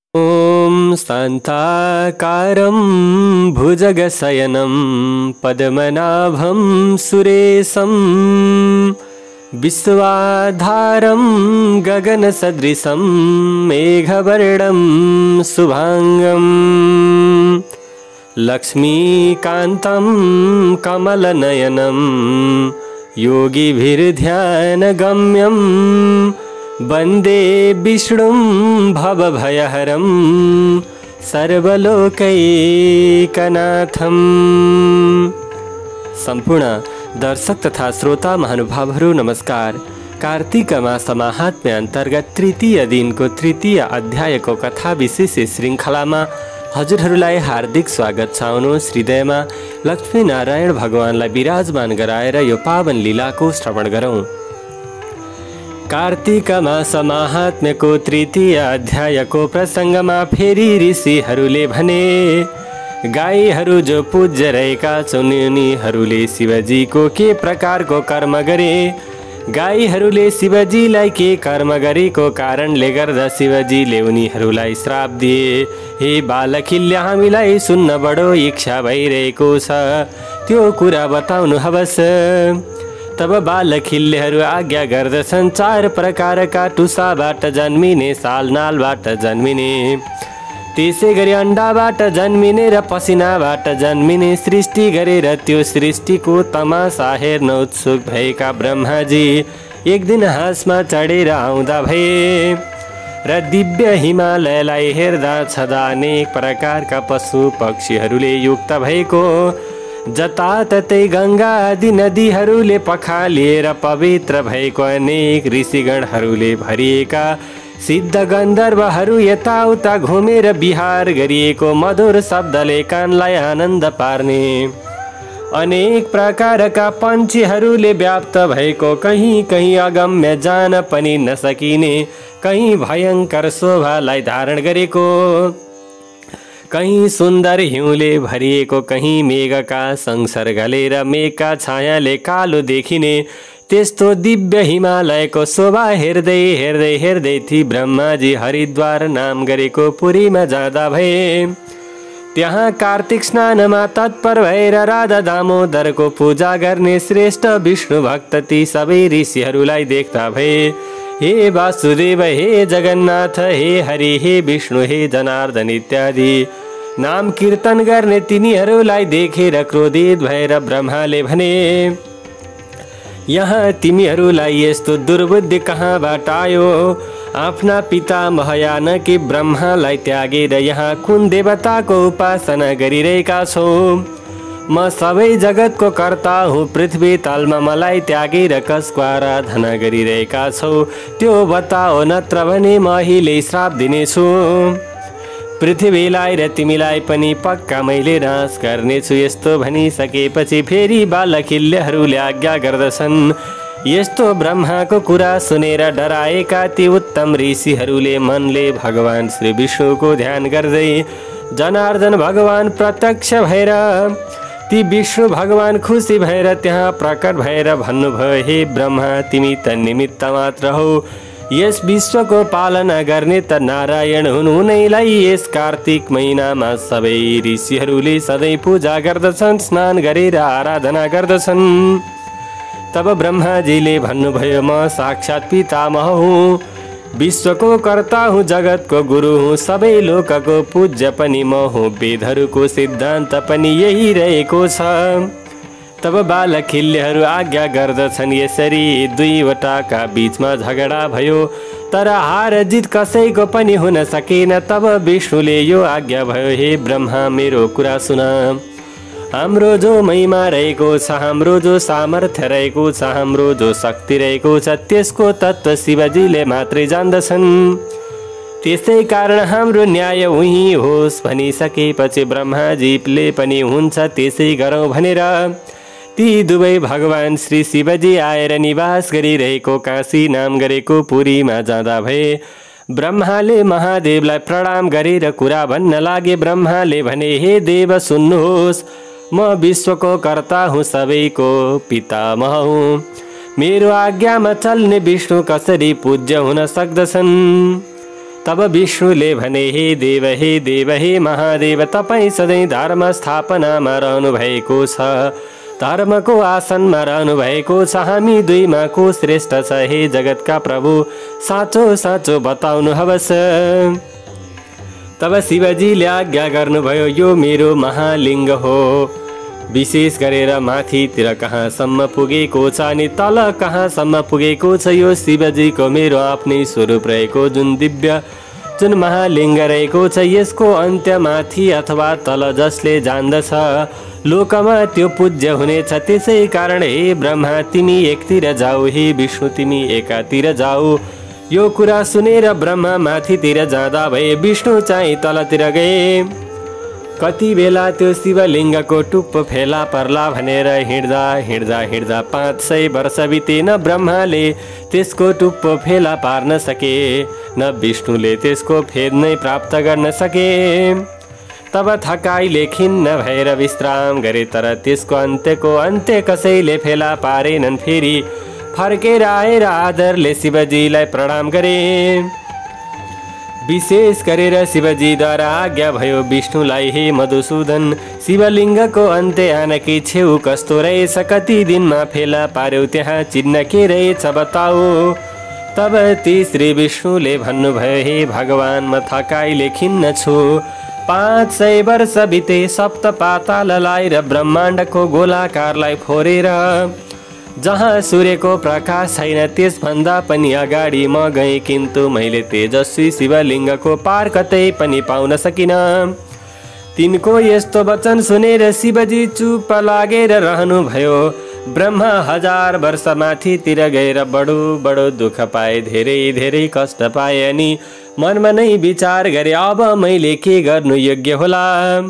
ॐ शान्ताकारं भुजगशयनं पद्मनाभं सुरेशं विश्वाधारं गगनसदृशं मेघवर्णं शुभांगं लक्ष्मीकान्तं कमलनयनं योगिभिर्ध्यानगम्यं वन्दे विष्णुं भवभयहरं सर्वलोकैकनाथम्। सम्पूर्ण दर्शक तथा श्रोता महानुभावहरू नमस्कार। कार्तिक मास महात्म्य अन्तर्गत तृतीय दिनको तृतीय अध्यायको कथा विशेष श्रृङ्खलामा हजुरहरूलाई हार्दिक स्वागत छ। आउनुहोस् हृदयमा लक्ष्मी नारायण भगवानलाई विराजमान गराएर यो पावन लीलाको श्रवण गरौँ। कार्तिक मास महात्म्यको तृतीय अध्यायको प्रसङ्गमा फेरि ऋषिहरूले भने, गाईहरू जो पूज्य रहेका छन् उनीहरूले शिवजीको के प्रकारको कर्म गरे, गाईहरूले शिवजीलाई के कर्म गरेको कारणले गर्दा शिवजीले उनीहरूलाई श्राप दिए। हे बालखिल्य, हामीलाई सुन्न बडो इच्छा भइरहेको छ, त्यो कुरा बताउनु हवस्। तब बालखिल्यहरू आज्ञा गर्दछन्, 4 प्रकारका टुसाबाट जन्मिने, सालनालबाट जन्मिने, त्यसै गरी अण्डाबाट जन्मिने र पसिनाबाट जन्मिने सृष्टि गरेर त्यो सृष्टिको तमासा हेर्न उत्सुक भएका ब्रह्माजी एक दिन हाँसमा चढेर आउँदा भए र दिव्य हिमालयलाई हेर्दा छँदा अनेक प्रकारका पशु पक्षीहरूले युक्त भएको, जताततै गङ्गा आदि नदीहरूले पखालिएर पवित्र भएको, अनेक ऋषिगणहरूले भरिएका सिद्ध गन्धर्वहरू यताउता घुमेर विहार गरिएको, मधुर शब्दले कानलाई आनन्द पार्ने, अनेक प्रकारका पन्छीहरूले व्याप्त भएको, कहीँ कहीँ अगम्य जान पनि नसकिने, कहीँ भयङ्कर शोभालाई धारण गरेको, कहीँ सुन्दर हिउँले भरिएको, कहीँ मेघका संसर्गले र मेघका छायाले कालो देखिने, त्यस्तो दिव्य हिमालयको शोभा हेर्दै हेर्दै हेर्दै ती ब्रह्माजी हरिद्वार नाम गरेको पुरीमा जाँदा भए। त्यहाँ कार्तिक स्नानमा तत्पर भएर राधा दामोदरको पूजा गर्ने श्रेष्ठ विष्णु भक्त ती सबै ऋषिहरूलाई देख्दा भए। हे वासुदेव, हे जगन्नाथ, हे हरि, हे विष्णु, हे जनार्दन इत्यादि नाम कीर्तन गर्ने तिनीहरूलाई देखेर क्रोधित भएर ब्रह्माले भने, यहाँ तिमीहरूलाई यस्तो दुर्बुद्धि कहाँबाट आयो? आफ्ना पितामह यानकी ब्रह्मालाई त्यागेर यहाँ कुन देवताको उपासना गरिरहेका छौ? म सबै जगतको कर्ता हुँ, पृथ्वी तलमा मलाई त्यागेर कसको आराधना गरिरहेका छौ त्यो बताओ, नत्र भने म अहिले श्राप दिनेछु। पृथ्वीलाई र तिमीलाई पनि पक्का मैले नाश गर्नेछु। यस्तो भनिसकेपछि फेरि बालखिल्यहरूले आज्ञा गर्दछन्। यस्तो ब्रह्माको कुरा सुनेर डराएका ती उत्तम ऋषिहरूले मनले भगवान श्री विष्णुको ध्यान गर्दै जनार्दन भगवान प्रत्यक्ष भएर ती विष्णु भगवान खुसी भएर त्यहाँ प्रकट भएर भन्नुभयो, हे ब्रह्मा, तिमी त निमित्त मात्र हौ, यस विश्वको पालना गर्ने त नारायण हुन्। उनैलाई यस कार्तिक महिनामा सबै ऋषिहरूले सधैँ पूजा गर्दछन्, स्नान गरेर आराधना गर्दछन्। तब ब्रह्माजीले भन्नुभयो, म साक्षात् पितामह हुँ, विश्वको कर्ता हुँ, जगतको गुरु हुँ, सबै लोकको पूज्य पनि म हुँ, वेदहरूको सिद्धान्त पनि यही रहेको छ। तब बालखिल्यहरू आज्ञा गर्दछन्। यसरी दुईवटाका बीचमा झगडा भयो, तर हार जित कसैको पनि हुन सकेन। तब विष्णुले यो आज्ञा भयो, हे ब्रह्मा, मेरो कुरा सुन। हाम्रो जो महिमा रहेको छ, हाम्रो जो सामर्थ्य रहेको छ, हाम्रो जो शक्ति रहेको छ, त्यसको तत्त्व शिवजीले मात्रै जान्दछन्। त्यसै कारण हाम्रो न्याय उही होस् भनिसकेपछि ब्रह्माजीले पनि हुन्छ त्यसै गरौँ भनेर ती दुवै भगवान श्री शिवजी आएर निवास गरिरहेको काशी नाम गरेको पुरीमा जाँदा भए। ब्रह्माले महादेवलाई प्रणाम गरेर कुरा भन्न लागे। ब्रह्माले भने, हे देव सुन्नुहोस्, म विश्वको कर्ता हुँ, सबैको पितामह हुँ, मेरो आज्ञामा चल्ने विष्णु कसरी पूज्य हुन सक्दछन्? तब विष्णुले भने हे देव हे महादेव, तपाईँ सधैँ धर्म स्थापनामा रहनुभएको छ, धर्मको आसनमा रहनुभएको छ, हामी दुईमा को श्रेष्ठ छ हे जगतका प्रभु, साँचो साँचो बताउनु हवस्। तब शिवजीले आज्ञा गर्नुभयो, यो मेरो महालिङ्ग हो, विशेष गरेर माथितिर कहाँसम्म पुगेको छ अनि तल कहाँसम्म पुगेको छ, यो शिवजीको मेरो आफ्नै स्वरूप रहेको जुन महालिङ्ग रहेको छ, यसको अन्त्य माथि अथवा तल जसले जान्दछ लोकमा त्यो पूज्य हुनेछ। त्यसै कारण हे ब्रह्मा तिमी एकतिर जाऊ, हे विष्णु तिमी एकातिर जाऊ। यो कुरा सुनेर ब्रह्मा माथितिर जाँदा भए, विष्णु चाहिँ तलतिर गए। कति बेला त्यो शिवलिङ्गको टुप्पो फेला पर्ला भनेर हिँड्दा 500 वर्ष बितेन, ब्रह्माले त्यसको टुप्पो फेला पार्न सके, न विष्णुले त्यसको फेद नै प्राप्त गर्न सके। तब थकाइले खिन्न भएर विश्राम गरे, तर त्यसको अन्त्य कसैले फेला पारेनन्। फेरि फर्केर आएर आदरले शिवजीलाई प्रणाम गरे। विशेष गरेर शिवजीद्वारा आज्ञा भयो विष्णुलाई, हे मधुसूदन, शिवलिङ्गको अन्त्य आनकी छेउ कस्तो रहेछ, कति दिनमा फेला पार्यो, त्यहाँ चिन्ह के रहेछ बताऊ। तब ती श्री विष्णुले भन्नुभयो, हे भगवान, म थकाइले खिन्न छु, 500 वर्ष बिते, सप्त पाताललाई र ब्रह्माण्डको गोलाकारलाई फोरेर जहाँ सूर्यको प्रकाश छैन त्यसभन्दा पनि अगाडि म गएँ, किन्तु मैले तेजस्वी शिवलिङ्गको पार कतै पनि पाउन सकिन। तिनको यस्तो वचन सुनेर शिवजी चुप लागेर रहनुभयो। ब्रह्मा 1000 वर्ष माथितिर गएर बडो दुःख पाए, धेरै कष्ट पाए अनि मनमा नै विचार गरे, अब मैले के गर्नु योग्य होला।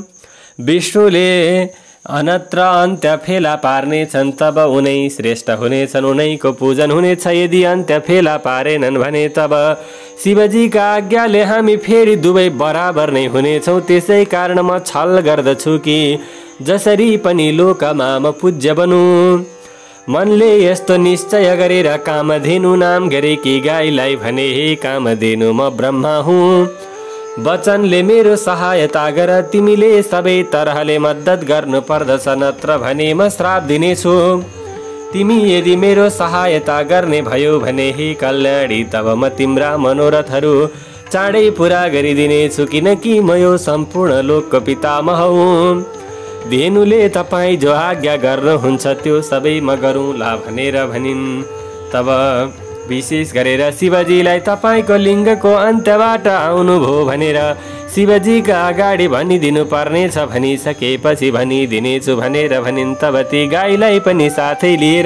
विष्णुले अनत्र अन्त्य फेला पार्नेछन्, तब उनै श्रेष्ठ हुनेछन्, उनैको पूजन हुनेछ। यदि अन्त्य फेला पारेनन् भने तब शिवजीका आज्ञाले हामी फेरि दुवै बराबर नै हुनेछौँ। त्यसै कारण म छल गर्दछु कि जसरी पनि लोकमा म पूज्य बनूँ। मनले यस्तो निश्चय गरेर कामधेनु नाम गरेकी गाईलाई भने, हे कामधेनु, म ब्रह्मा हुँ, वचनले मेरो सहायता गर, तिमीले सबै तरहले मद्दत गर्नु पर्दछ, नत्र भने म श्राप दिनेछु। तिमी यदि मेरो सहायता गर्ने भयो भने हे कल्याणी, तब म तिम्रा मनोरथहरू चाँडै पुरा गरिदिनेछु, किनकि म यो सम्पूर्ण लोकको पितामह हुँ। धेनुले तपाईँ जो आज्ञा गर्नुहुन्छ त्यो सबै म गरौँला भनेर भनिन्। तब विशेष गरेर शिवजीलाई तपाईँको लिङ्गको अन्त्यबाट आउनुभयो भनेर शिवजीका अगाडि भनिदिनु पर्नेछ, भनिसकेपछि भनिदिनेछु भनेर भनिन्। तब ती गाईलाई पनि साथै लिएर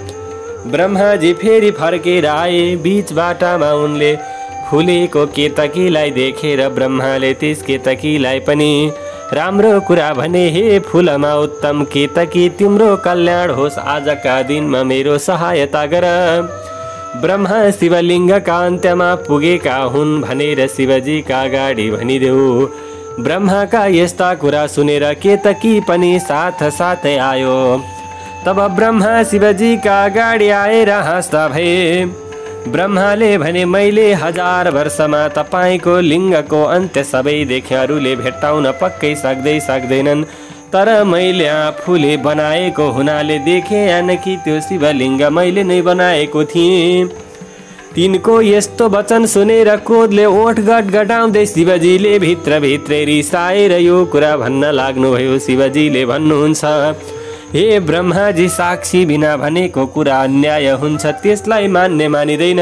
ब्रह्माजी फेरि फर्केर आए। बीच बाटामा उनले फुलेको केतकीलाई देखेर ब्रह्माले त्यस केतकीलाई पनि राम्रो कुरा भने, हे फुलमा उत्तम केतकी, तिम्रो कल्याण होस्, आजका दिनमा मेरो सहायता गर। ब्रह्मा शिवलिङ्गका अन्त्यमा पुगेका हुन् भनेर शिवजीका अगाडि भनिदेऊ। ब्रह्माका यस्ता कुरा सुनेर केतकी पनि साथै आयो। तब ब्रह्मा शिवजीका अगाडि आएर हाँस्दा भए। ब्रह्माले भने, मैले 1000 वर्षमा तपाईँको लिङ्गको अन्त्य सबैदेखि अरूले भेट्टाउन पक्कै सक्दैनन्, तर मैले आफूले बनाएको हुनाले देखे यानकि त्यो शिवलिङ्ग मैले नै बनाएको थिएँ। तिनको यस्तो वचन सुनेर क्रोधले ओठ गटगटाउँदै शिवजीले भित्रभित्रै रिसाएर यो कुरा भन्न लाग्नुभयो। शिवजीले भन्नुहुन्छ, हे ब्रह्माजी, साक्षी बिना भनेको कुरा अन्याय हुन्छ, त्यसलाई मानिँदैन।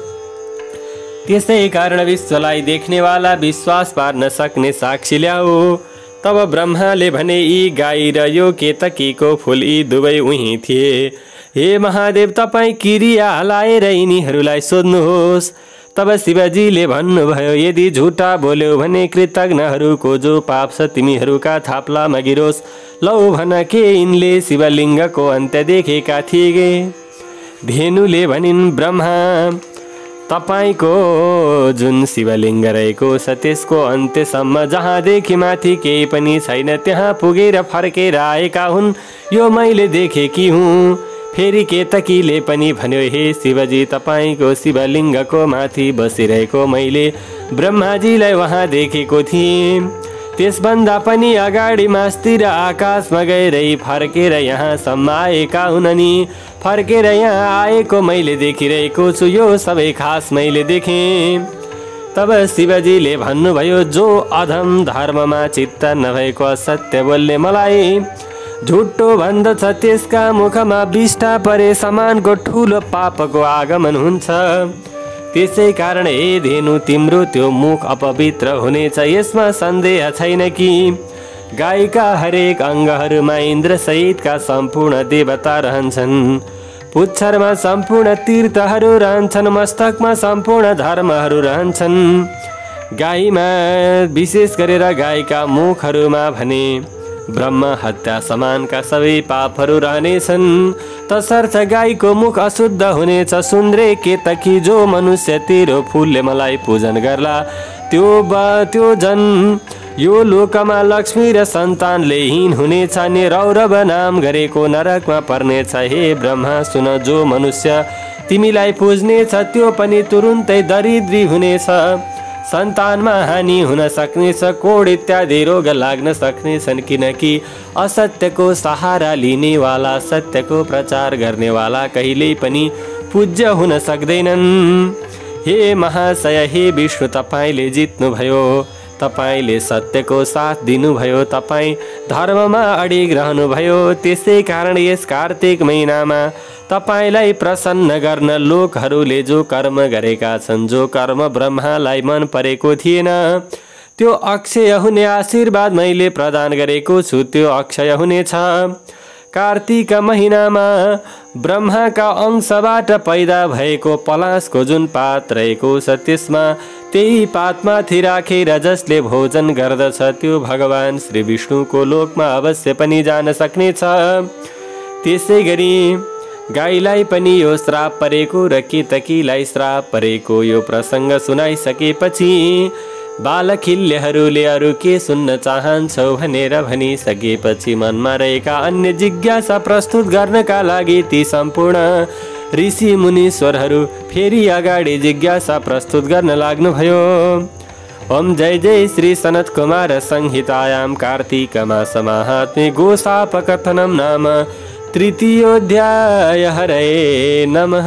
त्यसै कारण विश्वलाई देख्नेवाला विश्वास पार्न सक्ने साक्षी ल्याऊ। तब ब्रह्माले भने, यी गाई र यो केतकीको फुल यी दुवै उही थिए। हे महादेव, तपाईँ किरिया हलाएर यिनीहरूलाई सोध्नुहोस्। तब शिवजीले भन्नुभयो, यदि झुटा बोल्यो भने कृतज्ञहरूको जो पाप छ तिमीहरूका थाप्लामा गिरोस्। लौ भन, के यिनले शिवलिङ्गको अन्त्य देखेका थिए? धेनुले भनिन्, ब्रह्मा, तपाईको जुन शिवलिङ्ग रहेको छ त्यसको अन्त्यसम्म जहाँदेखि माथि केही पनि छैन त्यहाँ पुगेर फर्केर आएका हुन्। यो मैले देखेकी हुँ। फेरि केतकीले पनि भन्यो, हे शिवजी, तपाईँको शिवलिङ्गको माथि बसिरहेको मैले ब्रह्माजीलाई वहाँ देखेको थिएँ। त्यसभन्दा पनि अगाडि मास्तिर आकाशमा गएरै फर्केर यहाँसम्म आएका हुन् नि। फर्केर यहाँ आएको मैले देखिरहेको छु, यो सबै खास मैले देखेँ। तब शिवजीले भन्नुभयो, जो अधम धर्ममा चित्त नभएको असत्य बोल्ने मलाई झुटो भन्दछ, त्यसका मुखमा विष्ठा परे समानको ठुलो पापको आगमन हुन्छ। त्यसै कारण हे धेनु, तिम्रो त्यो मुख अपवित्र हुनेछ, यसमा सन्देह छैन कि गाईका हरेक अङ्गहरूमा इन्द्र सहितका सम्पूर्ण देवता रहन्छन्। पुच्छरमा सम्पूर्ण तीर्थहरू रहन्छन्, मस्तकमा सम्पूर्ण धर्महरू रहन्छन्। गाईमा विशेष गरेर गाईका मुखहरूमा भने ब्रह्म हत्या समानका सबै पापहरू रहनेछन्। तसर्थ गाईको मुख अशुद्ध हुनेछ। सुन्द्रे केतकी, जो मनुष्य तेरो फुलले मलाई पूजन गर्ला त्यो जन यो लोकमा लक्ष्मी र सन्तानले हीन हुनेछ नि रौरव नाम गरेको नरकमा पर्नेछ। हे ब्रह्मा सुन, जो मनुष्य तिमीलाई पुज्नेछ त्यो पनि तुरुन्तै दरिद्री हुनेछ। सन्तानमा हानि हुन सक्नेछ, कोड इत्यादि रोग लाग्न सक्नेछन्, किनकि असत्यको सहारा लिनेवाला, सत्यको प्रचार गर्नेवाला कहिल्यै पनि पूज्य हुन सक्दैनन्। हे महाशय, हे विष्णु, तपाईँले जित्नुभयो, तपाईँले सत्यको साथ दिनुभयो, तपाईँ धर्ममा अडिग रहनुभयो। त्यसै कारण यस कार्तिक महिनामा तपाईँलाई प्रसन्न गर्न लोकहरूले जो कर्म गरेका छन्, जो कर्म ब्रह्मालाई मन परेको थिएन, त्यो अक्षय हुने आशीर्वाद मैले प्रदान गरेको छु, त्यो अक्षय हुनेछ। कार्तिक महिनामा ब्रह्माका अंशबाट पैदा भएको पलासको जुन पात रहेको छ, त्यसमा त्यही पातमाथि राखेर जसले भोजन गर्दछ त्यो भगवान श्री विष्णुको लोकमा अवश्य पनि जान सक्नेछ। त्यसै गरी गाईलाई पनि यो श्राप परेको र केतकीलाई श्राप परेको यो प्रसङ्ग सुनाइसकेपछि बालखिल्यहरूले अरू के सुन्न चाहन्छौ भनेर भनिसकेपछि मनमा रहेका अन्य जिज्ञासा प्रस्तुत गर्नका लागि ती सम्पूर्ण ऋषि मुनीश्वरहरू फेरि अगाडि जिज्ञासा प्रस्तुत गर्न लाग्नुभयो। ओम जय जय श्री सनत कुमार संहितायां कार्तिक मास माहात्म्ये गोशाप कथनम नाम तृतीयोऽध्याय। हरे नमः।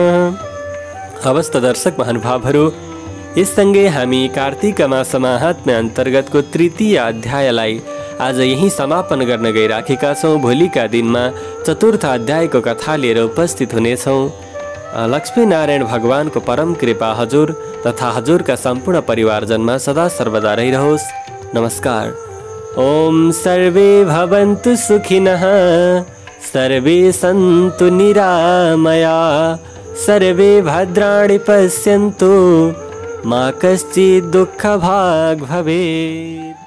अवस्थ दर्शक महानुभावहरू, यससँगै हामी कार्तिक मास माहात्म्य अन्तर्गतको तृतीय अध्यायलाई आज यही समापन गर्न गइराखेका छौँ। भोलिका दिनमा चतुर्थ अध्यायको कथा लिएर उपस्थित हुनेछौँ। लक्ष्मीनारायण भगवानको परम कृपा हजुर तथा हजुरका सम्पूर्ण परिवारजनमा सदा सर्वदा रहिरहोस्। नमस्कार। ओम सर्वे भवन्तु सुखिनः, सर्वे सन्तु निरामया, सर्वे भद्राणि पश्यन्तु, मा कश्चित् दुःखभाग् भवेत्।